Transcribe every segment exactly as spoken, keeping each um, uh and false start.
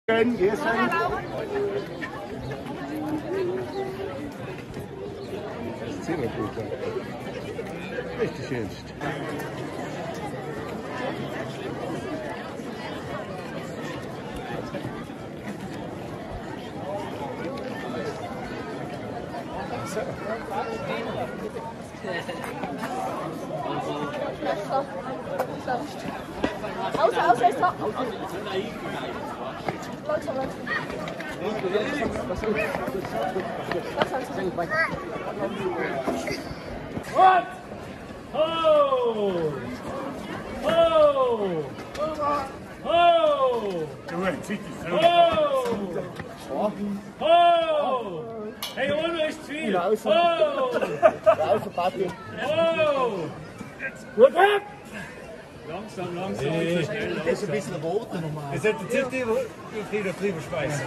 Gehen, gehen. Das ist ziemlich gut. Richtig Imst. So. Aus, aus, aus, aus. Langsam, langsam. Und! Ho! Ho! Ho! Ho! Ho! Hey, ohne ist zu viel! Ho! Ho! Gut ab! Langsam, langsam, nicht so schnell. Das ist ein bisschen roter normal. Wir sollten jetzt wieder drüber speisen.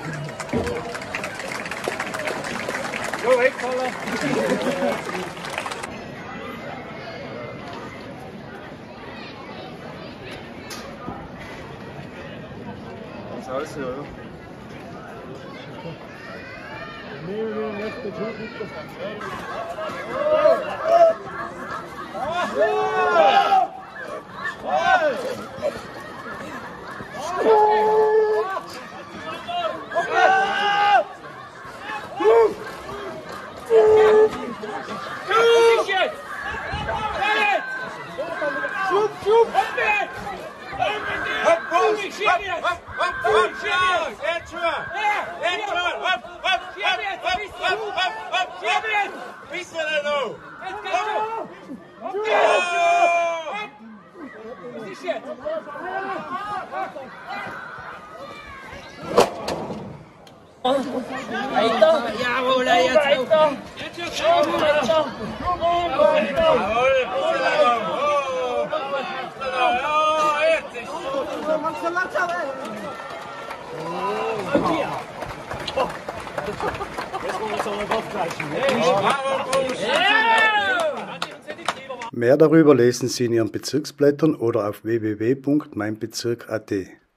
So, wegfallen! Das ist alles, oder? Mehrere Gruppen. Weiter! Jawohl, jetzt weiter! Jetzt weiter! Mehr darüber lesen Sie in Ihren Bezirksblättern oder auf w w w punkt mein bezirk punkt a t.